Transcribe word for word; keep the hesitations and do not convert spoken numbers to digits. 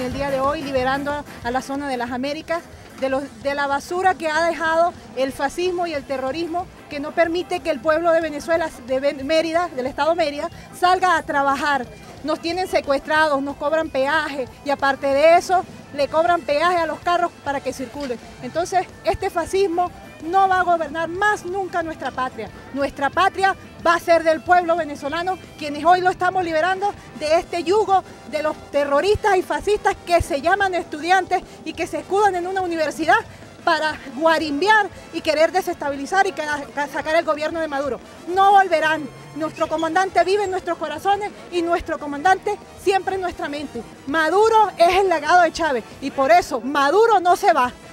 el día de hoy liberando a la zona de las Américas de, los, de la basura que ha dejado el fascismo y el terrorismo, que no permite que el pueblo de Venezuela, de Mérida, del estado Mérida, salga a trabajar. Nos tienen secuestrados, nos cobran peaje y aparte de eso le cobran peaje a los carros para que circulen. Entonces este fascismo no va a gobernar más nunca nuestra patria. Nuestra patria va a ser del pueblo venezolano, quienes hoy lo estamos liberando de este yugo de los terroristas y fascistas que se llaman estudiantes y que se escudan en una universidad para guarimbiar y querer desestabilizar y sacar el gobierno de Maduro. No volverán. Nuestro comandante vive en nuestros corazones y nuestro comandante siempre en nuestra mente. Maduro es el legado de Chávez y por eso Maduro no se va.